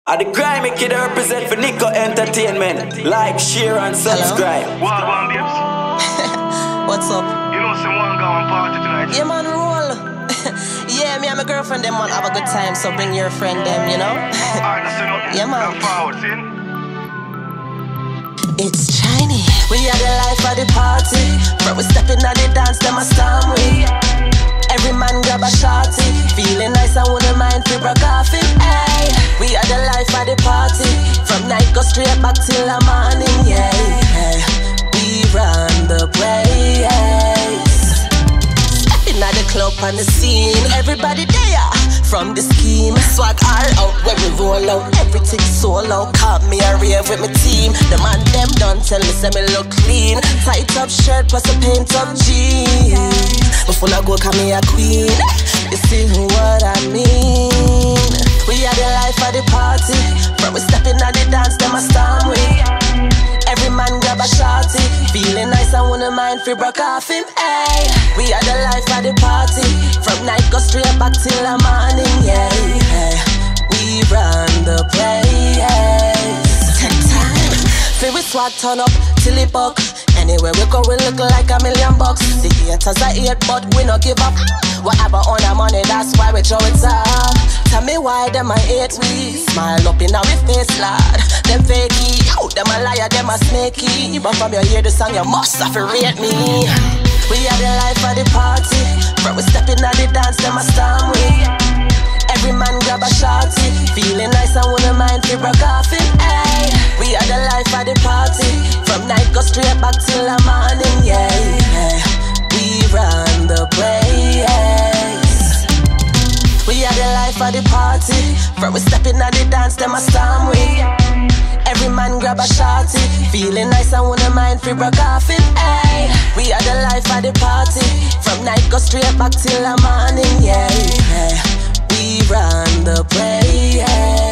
At the grime, kid represent for NickoEntertainment. Like, share, and subscribe. Wagwan, babes. What's up? You know someone going party tonight? Yeah, man, roll. Yeah, me and my girlfriend, them, man, have a good time. So bring your friend, them, you know? Alright, that's enough. Yeah, man. Come forward, see? It's Chiney. We are the life of the party. But we stepping at the dance, them a storm we. Every man grab a shorty. Feeling nice, I wouldn't mind for a coffee. Hey, we are the life of the party. From night go straight back till the morning, yeah. Hey, we run the place. Stepping at the club on the scene. Everybody there from the scheme. Swag all out when we roll out. Everything so low. Caught me a rave with my team. The man them done tell me say me look clean. Tight up shirt plus a paint up jeans. Before I go call me a queen. You see what I mean? We are the life of the party. From we stepping at the dance, them a storm we. Every man grab a shorty. Feeling nice, I wouldn't mind free broke off him. Hey, we are the life of the party. From night go straight back till the morning, yeah. Hey, we run the place. Take time. Feel we swag turn up till it buck. Anywhere we go, we look like $1 million. The haters are hate, but we no give up. Whatever on our money, that's why we throw it up. Tell me why them a hate we. Smile up in our face, lad. Them fakey, yo, them a liar, them a snaky. But from your hear the song, you must have to rate me. We are the life of the party. From we stepping at the dance, them a storm we. Every man grab a shorty. Feeling nice, I wouldn't mind for broke off him. Hey, we are the life of the party. From night go straight back till the morning, yeah. We run the place. We are the life of the party. From we stepping at the dance, them a storm we. Every man grab a shorty. Feeling nice, I wouldn't mind for broke off him. Hey, we are the life of the party. From night go straight back till the morning, yeah. We run the place.